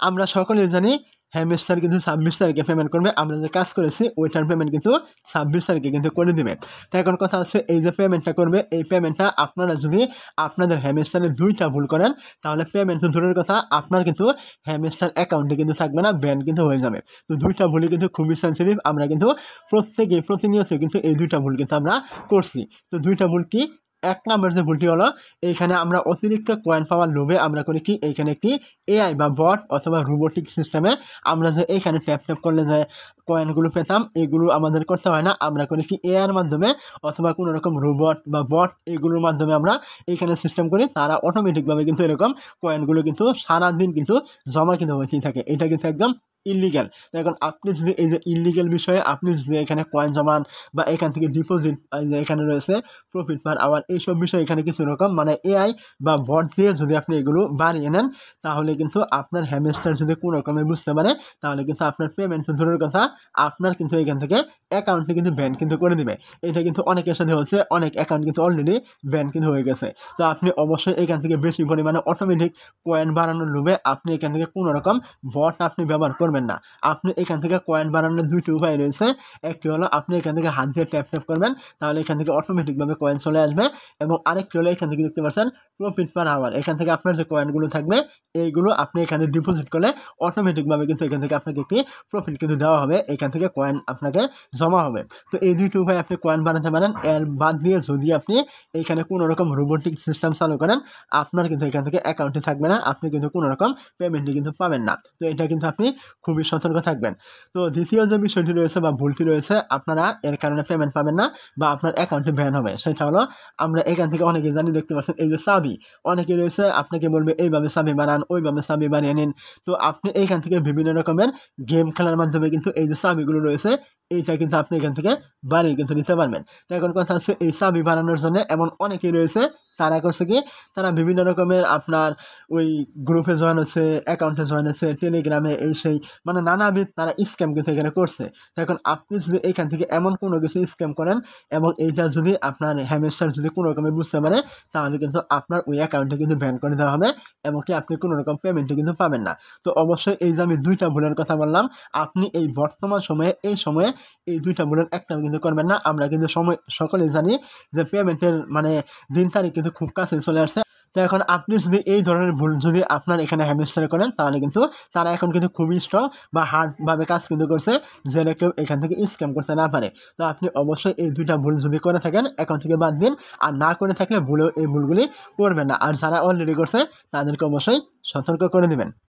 আমরা সকলেই জানি হ্যামস্টার কিন্তু 26 তারিখে পেমেন্ট করবে। আমরা যে কাজ করেছি ওইটার পেমেন্ট কিন্তু 26 তারিখে কিন্তু করে দিবে। তো এখন কথা হচ্ছে এই যে পেমেন্টটা করবে এই পেমেন্টটা আপনারা যদি আপনাদের হ্যামস্টারে 2টা ভুল করেন তাহলে পেমেন্ট তো দূরের কথা আপনার কিন্তু হ্যামস্টার অ্যাকাউন্টে কিন্তু থাকবে না, ব্যান কিন্তু হয়ে যাবে। তো 2টা ভুলই কিন্তু খুবই সেন্সিটিভ। আমরা কিন্তু প্রতিনিয়ত কিন্তু এই 2টা ভুল কিন্তু আমরা করছি। তো 2টা ভুল কি? 1 নাম্বার যে ভুলটি হলো এইখানে আমরা অতিরিক্ত কয়েন পাওয়ার লোভে আমরা করি কি এইখানে একটি এআই বা বট অথবা রোবোটিক সিস্টেমে আমরা যে এইখানে ট্যাপ করলে যে কয়েনগুলো পেতাম এগুলো আমাদের করতে হয় না। আমরা করি কি এআইয়ের মাধ্যমে অথবা কোনো রকম রোবট বা বট এগুলোর মাধ্যমে আমরা এইখানে সিস্টেম করি, তারা অটোমেটিকভাবে কিন্তু এরকম কয়েনগুলো কিন্তু সারাদিন কিন্তু জমা কিন্তু হতেই থাকে। এটা কিন্তু একদম ইলিগ্যাল। তো এখন আপনি যদি এই যে ইলিগ্যাল বিষয়ে আপনি যদি এখানে কয়েন জমান বা এখান থেকে ডিপোজিট যে এখানে রয়েছে প্রফিট পার আওয়ার এইসব বিষয় এখানে কিছু রকম মানে এআই বা বট দিয়ে যদি আপনি এগুলো বাড়িয়ে নেন তাহলে কিন্তু আপনার হ্যামস্টার যদি কোনো রকমে বুঝতে পারে তাহলে কিন্তু আপনার পেমেন্ট দূরের কথা আপনার কিন্তু এখান থেকে অ্যাকাউন্টে কিন্তু ব্যান কিন্তু করে দিবে। এটা কিন্তু অনেকের সাথে হচ্ছে, অনেক অ্যাকাউন্ট কিন্তু অলরেডি ব্যান কিন্তু হয়ে গেছে। তো আপনি অবশ্যই এখান থেকে বেশি পরিমাণে অটোমেটিক কয়েন বাড়ানোর লোভে আপনি এখান থেকে কোনো রকম বট আপনি ব্যবহার করবেন না। আপনি এখান থেকে কয়েন বাড়ানোর 2টি উপায় রয়েছে। একটি হলো আপনি এখান থেকে হাত দিয়ে ট্যাপ করবেন, তাহলে এখান থেকে অটোমেটিকভাবে কয়েন চলে আসবে। এবং আরেকটি হলো এখান থেকে দেখতে পাচ্ছেন প্রফিট পার আওয়ার। এখান থেকে আপনার যে কয়েনগুলো থাকবে এইগুলো আপনি এখানে ডিপোজিট করলে অটোমেটিকভাবে কিন্তু এখান থেকে আপনাকে একটি প্রফিট কিন্তু দেওয়া হবে, এখান থেকে কয়েন আপনাকে জমা হবে। তো এই 2টি উপায় আপনি কয়েন বানাতে পারেন। এর বাদ দিয়ে যদি আপনি এইখানে কোনো রকম রোবোটিক সিস্টেম চালু করেন আপনার কিন্তু এখান থেকে অ্যাকাউন্টে থাকবে না, আপনি কিন্তু কোনো রকম পেমেন্টই কিন্তু পাবেন না। তো এটা কিন্তু আপনি খুবই সতর্ক থাকবেন। তো দ্বিতীয় যে বিষয়টি রয়েছে বা ভুলটি রয়েছে আপনারা এর কারণে পেমেন্ট পাবেন না বা আপনার অ্যাকাউন্টে ব্যান হবে, সেটা হলো আমরা এখান থেকে অনেকে জানি দেখতে পাচ্ছেন এই যে চাবি অনেকে রয়েছে আপনাকে বলবে এইভাবে চাবি বানান ওইভাবে চাবি বানিয়ে নিন। তো আপনি এইখান থেকে বিভিন্ন রকমের গেম খেলার মাধ্যমে কিন্তু এই যে চাবিগুলো রয়েছে এইটা কিন্তু আপনি এখান থেকে বানিয়ে কিন্তু নিতে পারবেন। তো এখন কথা হচ্ছে এই চাবি বানানোর জন্য এমন অনেকেই রয়েছে তারা করছে কি তারা বিভিন্ন রকমের আপনার ওই গ্রুপে জয়েন হচ্ছে, অ্যাকাউন্টে জয়েন হচ্ছে, টেলিগ্রামে এই সেই মানে নানাবিধ তারা স্ক্যাম কিন্তু এখানে করছে। তো এখন আপনি যদি এইখান থেকে এমন কোনো কিছু স্ক্যাম করেন এবং এইটা যদি আপনার হ্যামস্টার যদি কোনো রকমে বুঝতে পারে তাহলে কিন্তু আপনার ওই অ্যাকাউন্টে কিন্তু ব্যান করে দেওয়া হবে এবং কি আপনি কোনো রকম পেমেন্টে কিন্তু পাবেন না। তো অবশ্যই এই যে আমি 2টা ভুলের কথা বললাম আপনি এই বর্তমান সময়ে এই সময়ে এই 2টা ভুলের একটাও কিন্তু করবেন না। আমরা কিন্তু সকলেই জানি যে পেমেন্টের মানে দিন তারিখ কিন্তু খুব কাছে চলে আসছে। তো এখন আপনি যদি এই ধরনের ভুল যদি আপনার এখানে হ্যামস্টারে করেন তাহলে কিন্তু তারা এখন কিন্তু খুবই স্ট্রং বা হার্ডভাবে কাজ কিন্তু করছে যেন কেউ এখান থেকে স্ক্যাম করতে না পারে। তো আপনি অবশ্যই এই 2টা ভুল যদি করে থাকেন অ্যাকাউন্ট থেকে বাদ দিন, আর না করে থাকলে ভুলেও এই ভুলগুলি করবেন না। আর যারা অলরেডি করছে তাদেরকে অবশ্যই সতর্ক করে দেবেন।